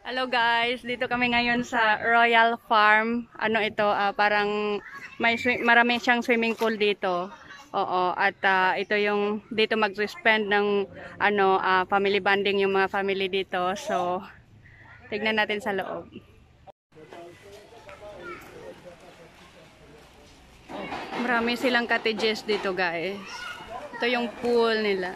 Hello guys, dito kami ngayon sa Royal Farm. Ano ito, parang marami siyang swimming pool dito. Oo, at ito yung dito mag-spend ng family bonding yung mga family dito. So, tignan natin sa loob. Marami silang cottages dito guys. Ito yung pool nila.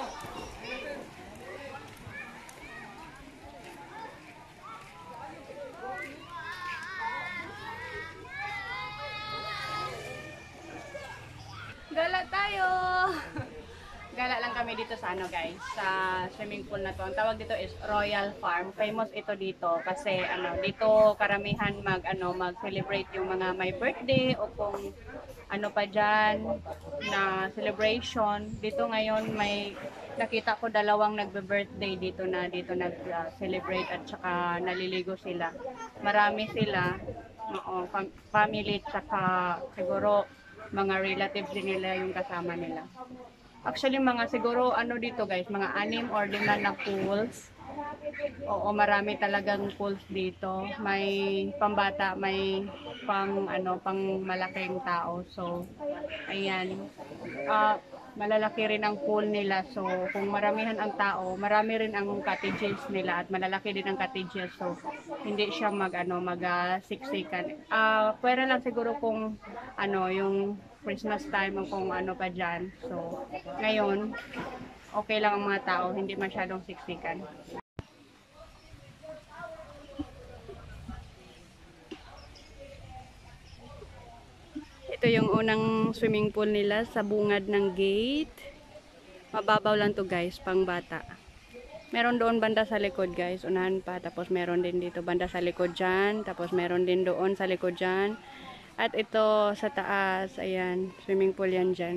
Gala tayo! Gala lang kami dito sa guys, sa swimming pool na to. Ang tawag dito is Royal Farm. Famous ito dito kasi dito karamihan mag-celebrate yung mga may birthday o kung ano pa diyan na celebration. Dito ngayon may nakita ko dalawang nagbe-birthday dito nag-celebrate at saka naliligo sila. Marami sila, family at saka siguro mga relatives din nila yung kasama nila. Actually, siguro dito guys, mga 6 or 5 na pools. Oo, marami talagang pools dito. May pambata, may pang malaking tao. So, ayan. Malalaki rin ang pool nila. So, kung maramihan ang tao, marami rin ang cottages nila at malalaki din ang cottages. So, hindi siya mag-siksikan. Pwera lang siguro kung yung Christmas time o kung ano pa dyan. So, ngayon, okay lang ang mga tao, hindi masyadong siksikan. Ito yung unang swimming pool nila sa bungad ng gate. Mababaw lang to guys, pang bata. Meron doon banda sa likod guys, unahan pa. Tapos meron din dito banda sa likod dyan. Tapos meron din doon sa likod dyan. At ito sa taas, ayan, swimming pool yan dyan.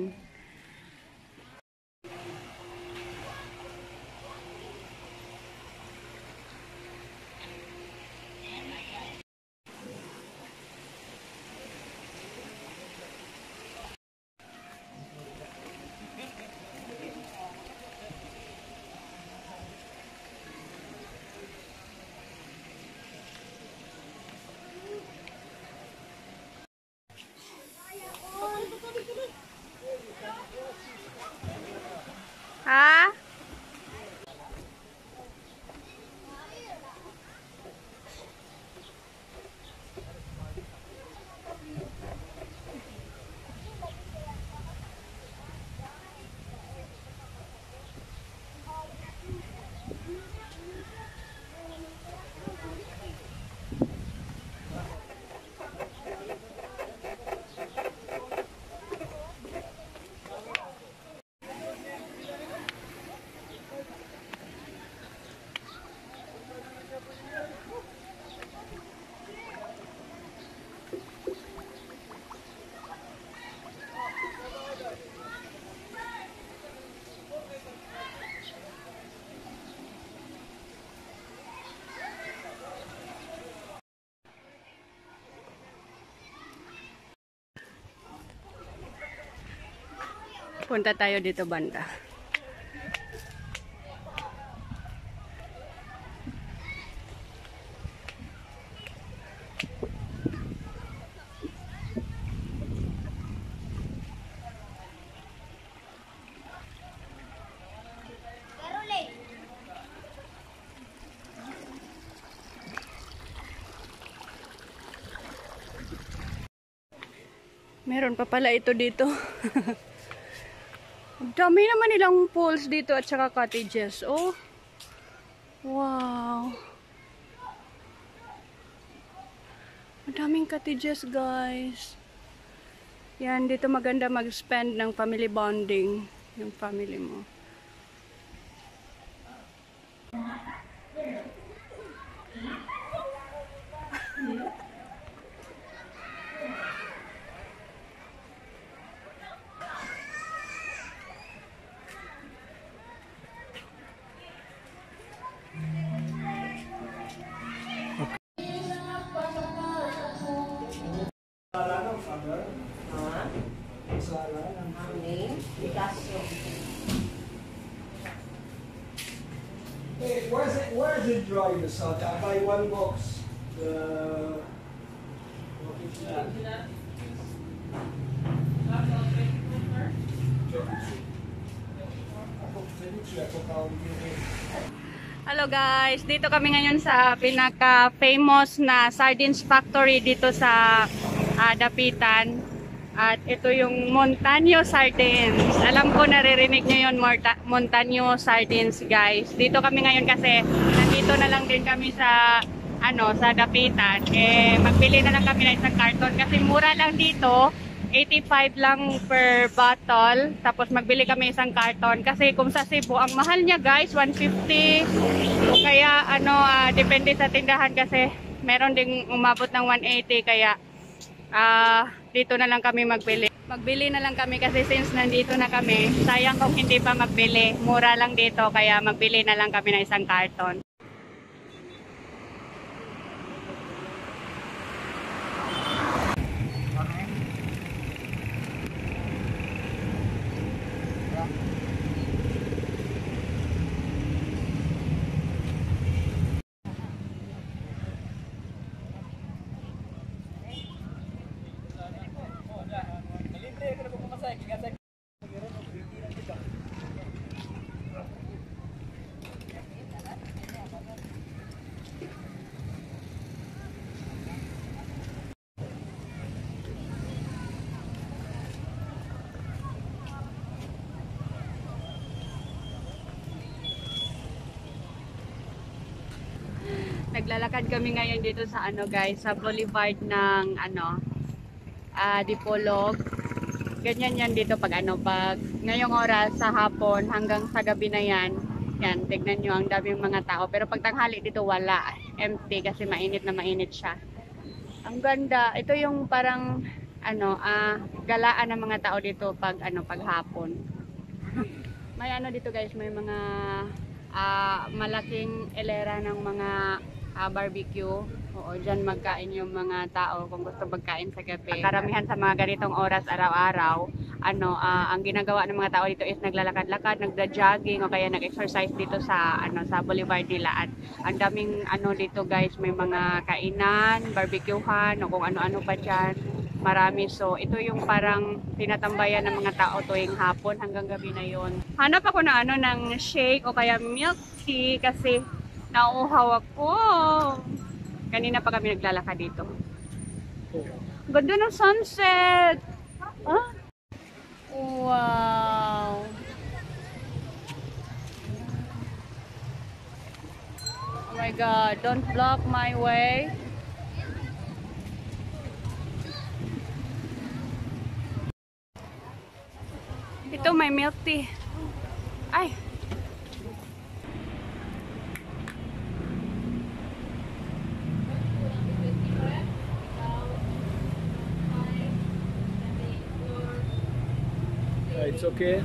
Ha? Punta tayo dito banda. Meron pa pala ito dito. Dami naman nilang pools dito at saka cottages. Oh. Wow. Madaming cottages, guys. Yan, dito maganda mag-spend ng family bonding. Yung family mo. Where is it dry the salt? I buy one box. What is that? Hello guys, dito kami ngayon sa pinaka-famous na sardines factory dito sa Dapitan. At ito yung Montaño Sardines. Alam ko naririnig nyo yun, Montaño Sardines guys. Dito kami ngayon kasi nandito na lang din kami sa sa Dapitan. Magbili na lang kami ng isang karton kasi mura lang dito. 85 lang per bottle. Tapos magbili kami isang karton. Kasi kung sa Cebu, ang mahal niya guys, 150. Kaya depende sa tindahan kasi meron ding umabot ng 180. Kaya dito na lang kami magbili. Magbili na lang kami kasi since nandito na kami, sayang kung hindi pa magbili. Mura lang dito kaya magbili na lang kami ng isang karton. Naglalakad kami ngayon dito sa guys, sa boulevard ng Dipolog. Ganyan yan dito pag pag ngayong oras sa hapon hanggang sa gabi na yan. Yan, tignan nyo ang daming mga tao. Pero pag tanghali dito wala, empty kasi mainit na mainit siya. Ang ganda. Ito yung parang galaan ng mga tao dito pag pag hapon. May dito guys, may mga malaking elera ng mga barbecue. Oo, dyan magkain yung mga tao kung gusto magkain sa gabi. Karamihan sa mga ganitong oras araw-araw, ang ginagawa ng mga tao dito is naglalakad-lakad, nagda-jogging o kaya nag-exercise dito sa sa boulevard nila. At ang daming dito guys, may mga kainan, barbecuehan o kung ano-ano pa dyan. Marami. So, ito yung parang tinatambayan ng mga tao tuwing hapon hanggang gabi na yon. Hanap ako na ng shake o kaya milk tea kasi nauuhaw ako. Kanina pa kami naglalakad dito. Ganda ng sunset. Ah? Wow. Oh my God. Don't block my way. Ito may milk tea. Ay. It's okay.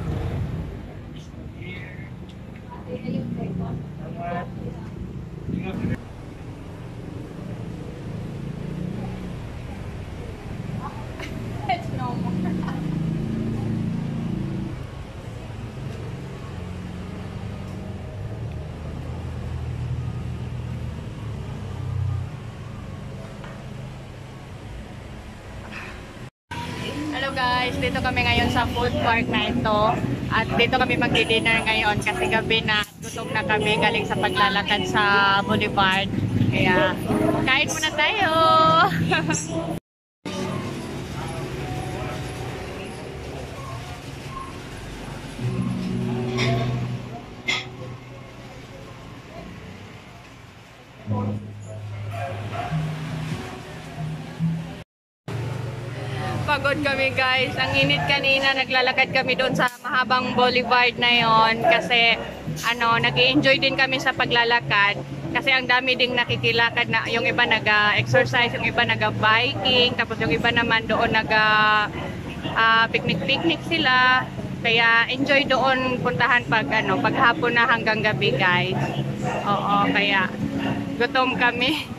It's no more. Hello guys, dito kami ngayon sa food park na ito. At dito kami magdi-dinner ngayon kasi gabi na, gutom na kami galing sa paglalakad sa boulevard. Kaya kain muna tayo. Pagod kami guys. Ang init kanina, naglalakad kami doon sa mahabang boulevard na yon kasi nag-enjoy din kami sa paglalakad kasi ang dami ding nakikilakad na yung iba naga-exercise, yung iba naga-biking, tapos yung iba naman doon picnic sila. Kaya enjoy doon puntahan pag paghapon na hanggang gabi guys. Oo, kaya gutom kami.